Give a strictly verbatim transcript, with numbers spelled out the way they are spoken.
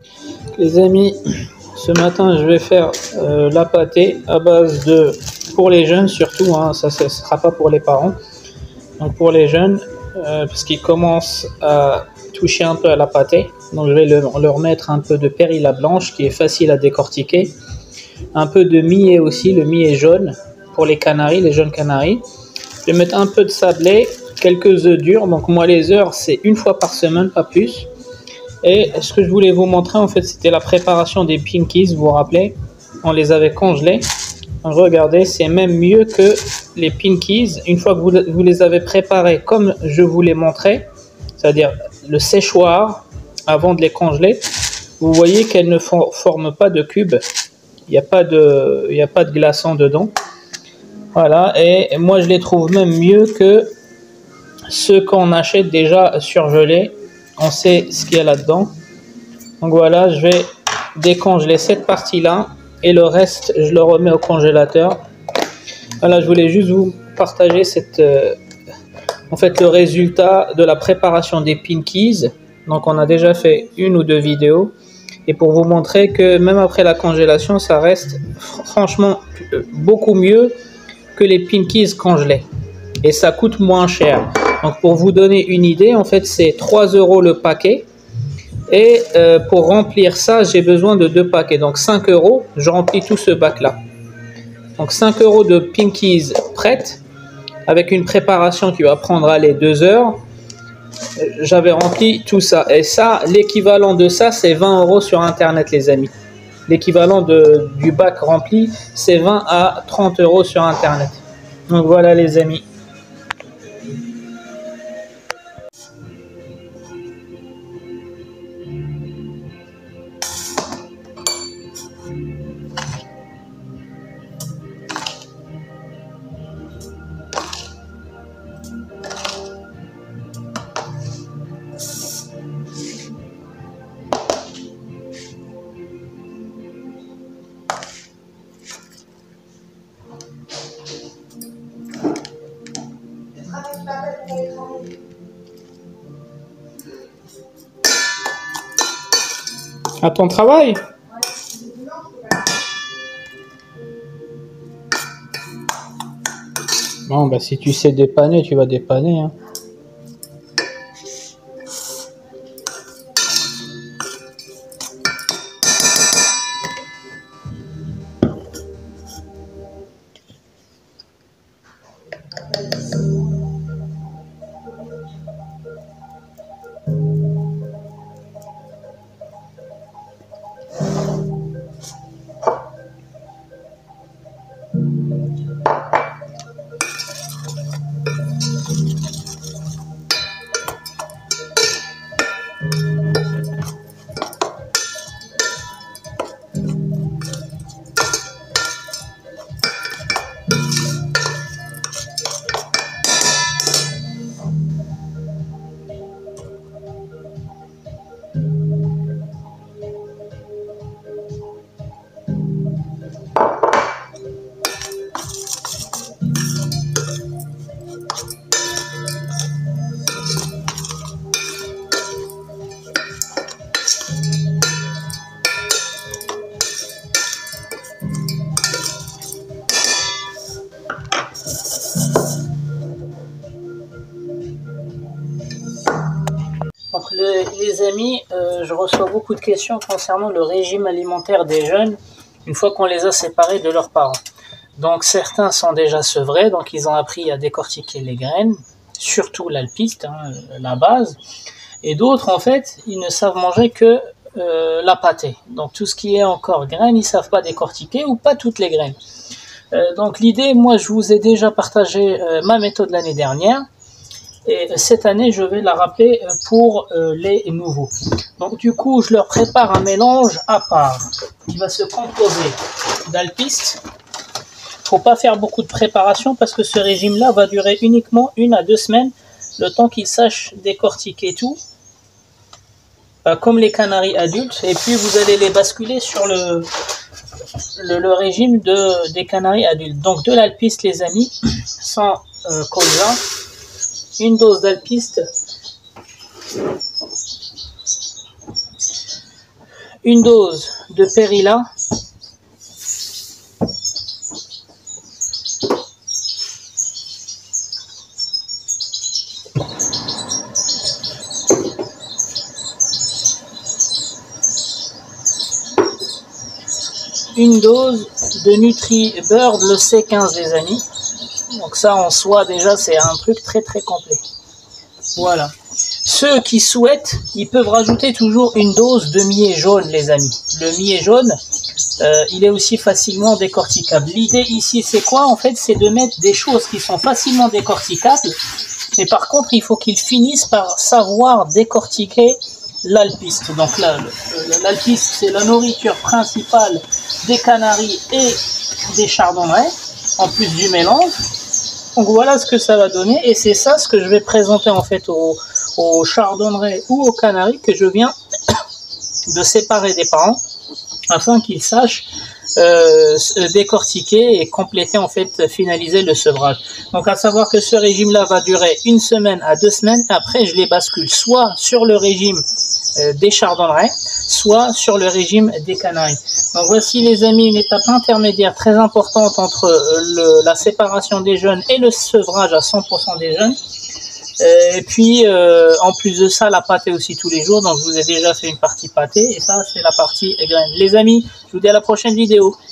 Les amis, ce matin je vais faire euh, la pâtée à base de, pour les jeunes surtout, hein, ça ne sera pas pour les parents, donc pour les jeunes, euh, parce qu'ils commencent à toucher un peu à la pâtée, donc je vais leur, leur mettre un peu de périlla blanche qui est facile à décortiquer, un peu de millet aussi, le millet jaune pour les canaris, les jeunes canaris. Je vais mettre un peu de sablé, quelques œufs durs, donc moi les œufs c'est une fois par semaine, pas plus. Et ce que je voulais vous montrer, en fait, c'était la préparation des pinkies, vous vous rappelez? On les avait congelés. Regardez, c'est même mieux que les pinkies. Une fois que vous, vous les avez préparés comme je vous l'ai montré, c'est-à-dire le séchoir, avant de les congeler, vous voyez qu'elles ne for forment pas de cubes. Il n'y a pas de, il n'y a pas de glaçons dedans. Voilà, et moi je les trouve même mieux que ceux qu'on achète déjà surgelés. On sait ce qu'il y a là-dedans. Donc voilà, je vais décongeler cette partie-là et le reste, je le remets au congélateur. Voilà, je voulais juste vous partager cette, euh, en fait, le résultat de la préparation des pinkies. Donc on a déjà fait une ou deux vidéos. Et pour vous montrer que même après la congélation, ça reste franchement beaucoup mieux que les pinkies congelés. Et ça coûte moins cher. Donc pour vous donner une idée, en fait c'est trois euros le paquet. Et euh, pour remplir ça, j'ai besoin de deux paquets. Donc cinq euros, je remplis tout ce bac là. Donc cinq euros de pinkies prêtes. Avec une préparation qui va prendre allez, deux heures. J'avais rempli tout ça. Et ça, l'équivalent de ça, c'est vingt euros sur internet les amis. L'équivalent du bac rempli, c'est vingt à trente euros sur internet. Donc voilà les amis. À ton travail? Bon, bah si tu sais dépanner, tu vas dépanner. Hein. Donc le, les amis, euh, je reçois beaucoup de questions concernant le régime alimentaire des jeunes une fois qu'on les a séparés de leurs parents. Donc certains sont déjà sevrés, donc ils ont appris à décortiquer les graines, surtout l'alpiste, hein, la base. Et d'autres en fait, ils ne savent manger que euh, la pâtée. Donc tout ce qui est encore graines, ils ne savent pas décortiquer ou pas toutes les graines. Euh, donc l'idée, moi je vous ai déjà partagé euh, ma méthode l'année dernière. Et cette année, je vais la rappeler pour euh, les nouveaux. Donc du coup, je leur prépare un mélange à part qui va se composer d'alpiste. Il ne faut pas faire beaucoup de préparation parce que ce régime-là va durer uniquement une à deux semaines, le temps qu'ils sachent décortiquer tout, euh, comme les canaris adultes. Et puis vous allez les basculer sur le, le, le régime de, des canaris adultes. Donc de l'alpiste, les amis, sans euh, colza. Une dose d'alpiste, une dose de Perilla. Une dose de NutriBird, le C quinze, les amis. Donc ça, en soi, déjà, c'est un truc très très complet. Voilà. Ceux qui souhaitent, ils peuvent rajouter toujours une dose de millet jaune, les amis. Le millet jaune, euh, il est aussi facilement décorticable. L'idée ici, c'est quoi? En fait, c'est de mettre des choses qui sont facilement décorticables. Mais par contre, il faut qu'ils finissent par savoir décortiquer l'alpiste. Donc là, l'alpiste, c'est la nourriture principale des canaris et des chardonnerets, en plus du mélange. Donc voilà ce que ça va donner, et c'est ça ce que je vais présenter en fait aux, aux chardonnerets ou aux canaris que je viens de séparer des parents, afin qu'ils sachent euh, décortiquer et compléter, en fait, finaliser le sevrage. Donc à savoir que ce régime-là va durer une semaine à deux semaines, après je les bascule soit sur le régime euh, des chardonnerets, soit sur le régime des canaris. Donc voici, les amis, une étape intermédiaire très importante entre le, la séparation des jeunes et le sevrage à cent pour cent des jeunes. Et puis, euh, en plus de ça, la pâtée aussi tous les jours. Donc, je vous ai déjà fait une partie pâtée. Et ça, c'est la partie graine. Les amis, je vous dis à la prochaine vidéo.